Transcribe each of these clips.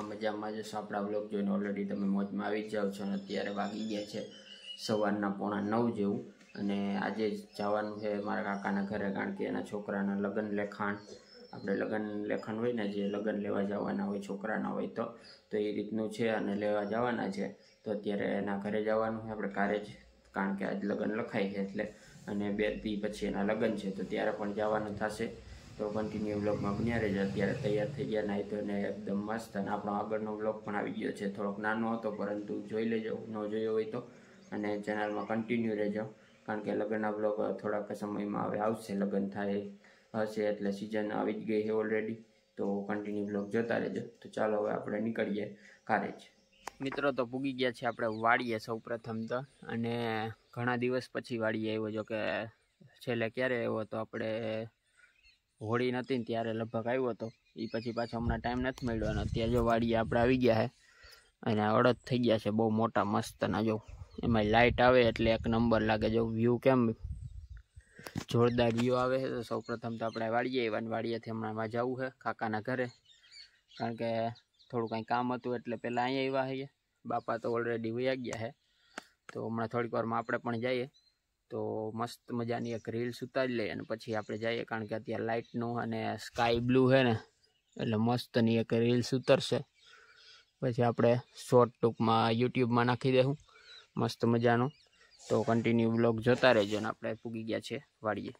મજામાં જશો। આપણા બ્લોગ જોઈને ઓલરેડી તમે મોજમાં આવી જાવ છો અને અત્યારે વાગી ગયા છે સવારના 8:45 જેવું। અને આજે જવાનું છે મારા કાકાના ઘરે, કારણ કે એના છોકરાના લગ્ન લેખાણ, આપણે લગ્ન લેખાણ હોય ને, જે લગ્ન લેવા જવાના હોય છોકરાના હોય તો એ રીતનું છે અને લેવા જવાના છે। તો અત્યારે એના ઘરે જવાનું છે આપણે કારે જ, કારણ કે આજ લગ્ન લખાય છે એટલે, અને 2 દી પછી એના લગ્ન છે તો ત્યારે પણ જવાનું થશે। તો કન્ટિન્યુ બ્લોગમાં બન્યા રહેજો। અત્યારે તૈયાર થઈ ગયા, નાહી ધોઈને એકદમ મસ્ત। અને આપણો આગળનો બ્લોગ પણ આવી ગયો છે, થોડોક નાનો હતો પરંતુ જોઈ લેજો ન જોયો હોય તો, અને ચેનલમાં કન્ટિન્યુ રહેજો, કારણ કે લગ્નના બ્લોગ થોડાક સમયમાં હવે આવશે। લગ્ન થાય હશે એટલે સિઝન આવી જ ગઈ છે ઓલરેડી, તો કન્ટિન્યુ બ્લોગ જોતા રહેજો। તો ચાલો હવે આપણે નીકળીએ કારે જ। મિત્રો તો પૂગી ગયા છે આપણે વાડીએ સૌ પ્રથમ તો, અને ઘણા દિવસ પછી વાડીએ આવ્યો। જો કે છેલ્લે ક્યારે આવ્યો તો આપણે હોળી નથી ને ત્યારે લગભગ આવ્યો હતો, એ પછી પાછો હમણાં ટાઈમ નથી મળ્યો, અને અત્યારે જો વાડીએ આપણે આવી ગયા છે અને અડદ થઈ ગયા છે બહુ મોટા મસ્તના। જો એમાં લાઇટ આવે એટલે એક નંબર લાગે, જો વ્યૂ કેમ જોરદાર વ્યૂ આવે છે। તો સૌ પ્રથમ તો આપણે વાડીએ આવ્યા, વાડીએથી હમણાં જવું છે કાકાના ઘરે, કારણ કે થોડું કંઈ કામ હતું એટલે પહેલાં અહીંયા આવ્યા છે। બાપા તો ઓલરેડી વયા ગયા છે, તો હમણાં થોડીક વારમાં આપણે પણ જઈએ તો મસ્ત મજાની એક રીલ્સ ઉતારી લઈએ અને પછી આપણે જઈએ, કારણ કે અત્યારે લાઇટનું અને સ્કાય બ્લુ છે ને એટલે મસ્તની એક રીલ્સ ઉતરશે, પછી આપણે શોર્ટ ટૂંકમાં યુટ્યુબમાં નાખી દેવું મસ્ત મજાનું। તો કન્ટિન્યુ બ્લોગ જોતા રહેજો, અને આપણે પૂગી ગયા છે વાડીએ।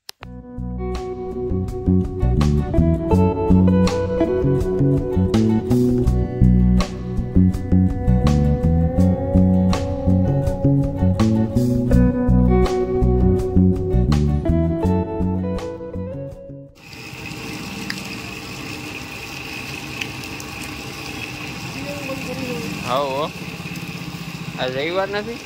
હા, આ રવિવાર નથી,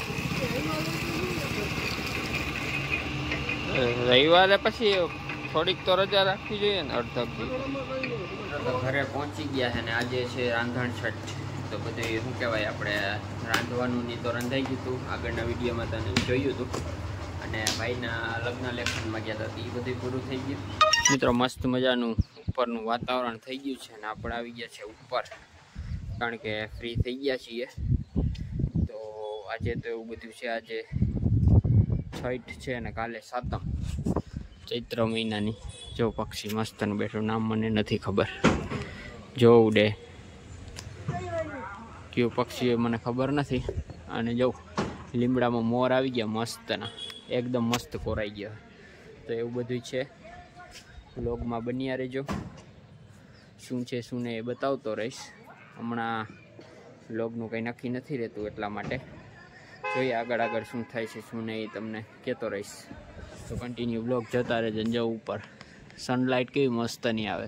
રવિવારે પછી થોડીક તો રજા રાખવી જોઈએ ને અડધકથી। ઘરે પહોંચી ગયા છે ને આજે છે રાંધણ છઠ, તો બધું શું કહેવાય, આપણે રાંધવાનું ની તો રંધાઈ ગયું હતું, આગળના વિડીયોમાં તને જોયું હતું, અને ભાઈના લગ્ન લેખનમાં ગયા હતા એ બધું પૂરું થઈ ગયું। મિત્રો મસ્ત મજાનું ઉપરનું વાતાવરણ થઈ ગયું છે અને આપણે આવી ગયા છે ઉપર, કારણ કે ફ્રી થઈ ગયા છીએ। તો આજે તો એવું બધું છે, આજે છઠ છે અને કાલે સાતમ ચૈત્ર મહિનાની। જો પક્ષી મસ્તનું બેઠું, નામ મને નથી ખબર, જો ઉડે કયું પક્ષી એ મને ખબર નથી। અને જો લીમડામાં મોર આવી ગયા મસ્તના, એકદમ મસ્ત કોરાઈ ગયા। તો એવું બધું છે, વ્લોગમાં બન્યા રહેજો, શું છે શું નહીં એ બતાવતો રહીશ। હમણાં વ્લોગનું કંઈ નક્કી નથી રહેતું, એટલા માટે જોઈએ આગળ શું થાય છે શું નહીં તમને કહેતો રહીશ। તો કન્ટિન્યુ બ્લોગ જોતા રહેજો। જો ઉપર સનલાઇટ કેવી મસ્ત નહીં આવે,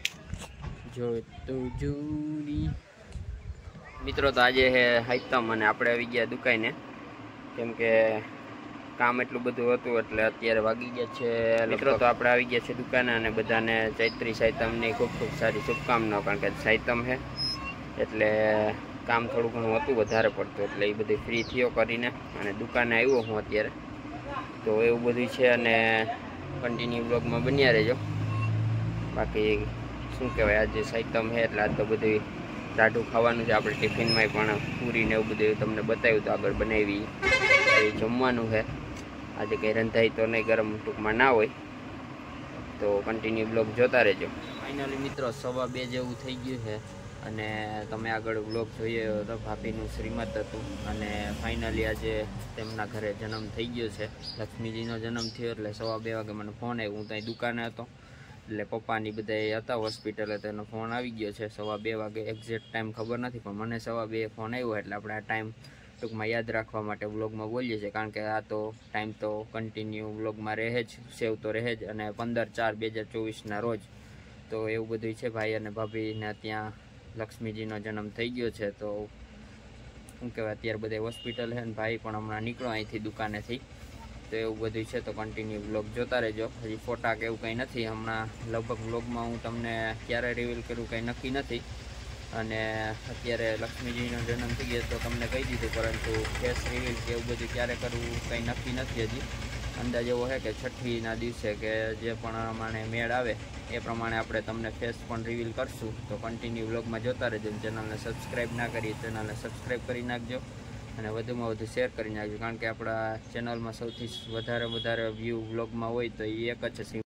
જો તો જુરી। મિત્રો તો આજે છે હાઈતમ અને આપણે આવી ગયા દુકાને, કેમ કે કામ એટલું બધું હતું એટલે અત્યારે વાગી ગયા છે। મિત્રો તો આપણે આવી ગયા છે દુકાને, અને બધાને ચૈત્રી સાઈતમની ખૂબ ખૂબ સારી શુભકામનાઓ, કારણ કે સાઈતમ છે એટલે કામ થોડું ઘણું હતું વધારે પડતું, એટલે એ બધું ફ્રી થયો કરીને અને દુકાને આવ્યો હું અત્યારે। તો એવું બધું છે, અને કન્ટિન્યુ બ્લોગમાં બન્યા રહેજો। બાકી શું કહેવાય, આજે સાઈતમ છે એટલે આજ તો બધું ટાઢું ખાવાનું છે, આપણે ટિફિનમાં પણ પૂરીને એવું બધું તમને બતાવ્યું તો આગળ બનાવી એ જમવાનું છે। આજે કંઈ રંધાઈ તો નહીં, ગરમ ટૂંકમાં ના હોય, તો કન્ટિન્યુ બ્લોગ જોતા રહેજો। ફાઇનલી મિત્રો 2:15 જેવું થઈ ગયું છે, અને તમે આગળ બ્લોગ જોઈએ તો ભાભીનું શ્રીમત હતું, અને ફાઇનલી આજે તેમના ઘરે જન્મ થઈ ગયો છે, લક્ષ્મીજીનો જન્મ થયો એટલે 2:15 વાગે મને ફોન આવ્યો। હું ત્યાં દુકાને હતો એટલે પપ્પાની બધા હતા હોસ્પિટલે, તો એનો ફોન આવી ગયો છે 2:15 વાગે, એક્ઝેક્ટ ટાઈમ ખબર નથી પણ મને 2:15 ફોન આવ્યો, એટલે આપણે આ ટાઈમ ટૂંકમાં યાદ રાખવા માટે વ્લોગમાં બોલીએ છીએ, કારણ કે આ તો ટાઈમ તો કન્ટિન્યુ વ્લોગમાં રહે જ, સેવ તો રહે જ, અને 15/4/2024ના રોજ તો એવું બધું છે। ભાઈ અને ભાભીને ત્યાં લક્ષ્મીજીનો જન્મ થઈ ગયો છે, તો શું કહેવાય અત્યારે બધા હોસ્પિટલ છે, ને ભાઈ પણ હમણાં નીકળો અહીંથી દુકાનેથી, તો એવું બધું છે। તો કન્ટિન્યુ બ્લોગ જોતા રહેજો। હજી ફોટા કે એવું કંઈ નથી, હમણાં લગભગ વ્લોગમાં હું તમને ક્યારે રિવીલ કરું કંઈ નક્કી નથી, અને અત્યારે લક્ષ્મીજીનો જન્મ થઈ ગયો તો તમને કહી દીધું, પરંતુ ફેસ રિવીલ કે એવું બધું ક્યારે કરવું કંઈ નક્કી નથી હજી। અંદાજ એવો છે કે છઠ્ઠીના દિવસે કે જે પ્રમાણે મેળ આવે એ પ્રમાણે આપણે તમને ફેસ પણ રિવીલ કરશું. તો કન્ટિન્યુ વ્લોગમાં જોતા રહેજો. ચેનલને સબસ્ક્રાઈબ ના કરી ચેનલને સબસ્ક્રાઈબ કરી નાખજો અને વધુમાં વધુ શેર કરી નાખજો, કારણ કે આપણા ચેનલમાં સૌથી વધારે વ્યૂ વ્લોગમાં હોય તો એ એક જ છે.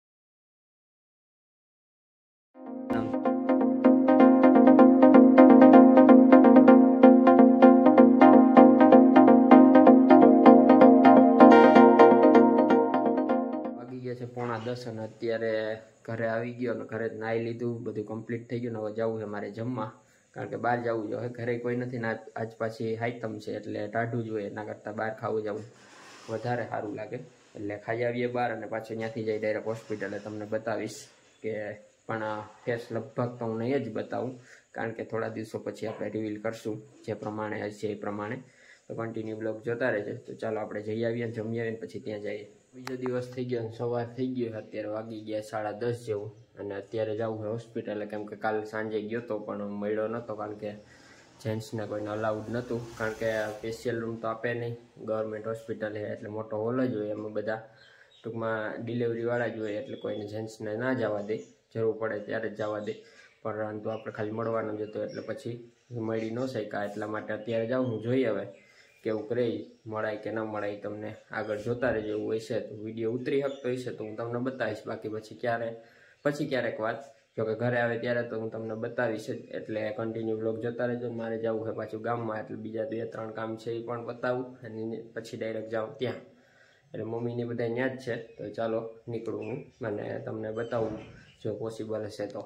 વાગી ગયા છે 9:30 અને અત્યારે ઘરે આવી ગયો અને ઘરે નાહી લીધું, બધું કમ્પ્લીટ થઈ ગયું. હવે જવું છે મારે જમવા, કારણ કે બહાર જવું જોઈએ. ઘરે કોઈ નથી ને આજ પાછી હાઈતમ છે એટલે ટાઢું જ હોય, એના કરતાં બહાર ખાવું જવું વધારે સારું લાગે. એટલે ખાઈ આવીએ બહાર અને પાછું ત્યાંથી જઈ ડાયરેક્ટ હોસ્પિટલે. તમને બતાવીશ કે પણ ફેસ લગભગ તો હું નહીં જ બતાવું, કારણ કે થોડા દિવસો પછી આપણે રિવીલ કરશું જે પ્રમાણે હશે એ પ્રમાણે. તો કન્ટિન્યુ બ્લોગ જોતા રહેજો. તો ચાલો આપણે જઈ આવીએ, જમી આવીને પછી ત્યાં જઈએ. બીજો દિવસ થઈ ગયો અને સવાર થઈ ગયો. અત્યારે વાગી ગયા 10:30 જેવું અને અત્યારે જવું છે હોસ્પિટલે, કેમ કે કાલ સાંજે ગયો તો પણ મળ્યો નહોતો, કારણ કે જેન્ટ્સને કોઈને અલાઉડ નહોતું, કારણ કે સ્પેશિયલ રૂમ તો આપે નહીં. ગવર્મેન્ટ હોસ્પિટલ છે એટલે મોટો હોલ જ હોય, એમાં બધા ટૂંકમાં ડિલિવરીવાળા જ હોય, એટલે કોઈને જેન્ટ્સને ના જવા દે, જરૂર પડે ત્યારે જ જવા દે. પરંતુ આપણે ખાલી મળવાનો જ હતો એટલે પછી મળી ન શક્યા, એટલા માટે અત્યારે જાઉં હું. જોઈએ હવે કેવું કરે, મળાય કે ન મળાય. તમને આગળ જોતા રહેજો. એવું હશે તો વિડીયો ઉતરી શકતો હશે તો હું તમને બતાવીશ, બાકી પછી ક્યારેક વાત. જોકે ઘરે આવે ત્યારે તો હું તમને બતાવીશ જ, એટલે કન્ટિન્યુ બ્લોગ જોતા રહેજો. મારે જવું છે પાછું ગામમાં, એટલે બીજા 2-3 કામ છે એ પણ બતાવું અને પછી ડાયરેક્ટ જાઉં ત્યાં. એટલે મમ્મીને બધા ત્યાં જ છે, તો ચાલો નીકળું હું અને તમને બતાવું જો પોસિબલ હશે તો.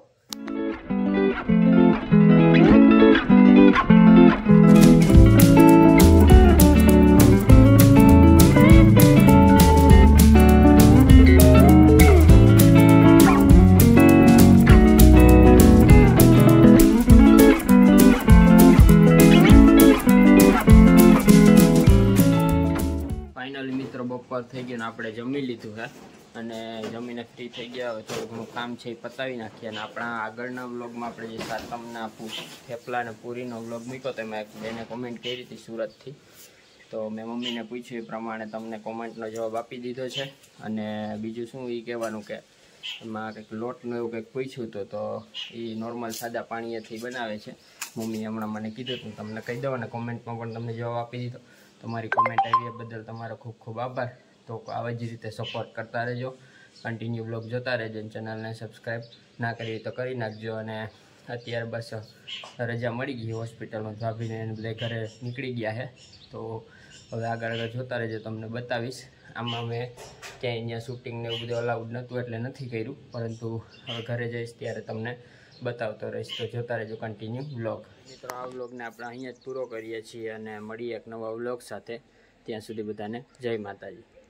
ફાઇનલી મિત્રો બપોર થઈ ગયો ને આપણે જમી લીધું છે અને જમીને ફ્રી થઈ ગયા. હવે થોડું ઘણું કામ છે એ પતાવી નાખીએ. અને આપણા આગળના વ્લોગમાં આપણે જે સાતમના થેપલા અને પૂરીનો વ્લોગ મૂક્યો તો એમાં એક બેને કોમેન્ટ કરી હતી સુરતથી, તો મેં મમ્મીને પૂછ્યું એ પ્રમાણે તમને કોમેન્ટનો જવાબ આપી દીધો છે. અને બીજું શું એ કહેવાનું કે એમાં કંઈક લોટનું એવું કંઈક પૂછ્યું હતું, તો એ નોર્મલ સાદા પાણીએથી બનાવે છે. મમ્મીએ હમણાં મને કીધું હતું, તમને કહી દઉં અને કોમેન્ટમાં પણ તમને જવાબ આપી દીધો. તમારી કોમેન્ટ આવી એ બદલ તમારો ખૂબ ખૂબ આભાર. તો આવી જ રીતે સપોર્ટ કરતા રહેજો, કન્ટિન્યુ બ્લોગ જોતા રહેજો. ચેનલને સબસ્ક્રાઈબ ના કરી તો કરી નાખજો. અને અત્યારે બસ રજા મળી ગઈ હોસ્પિટલમાં, ભાભીને એને બધા ઘરે નીકળી ગયા છે. તો હવે આગળ જોતા રહેજો, તમને બતાવીશ. આમાં મેં ક્યાંય અહીંયા શૂટિંગને એવું બધું અલાઉડ નહોતું એટલે નથી કર્યું, પરંતુ હવે ઘરે જઈશ ત્યારે તમને બતાવતો રહીશ. તો જોતા રહેજો કન્ટિન્યુ વ્લોગ. મિત્રો આ વ્લોગને આપણે અહીંયા જ પૂરો કરીએ છીએ અને મળીએ એક નવા વ્લોગ સાથે. ત્યાં સુધી બધાને જય માતાજી.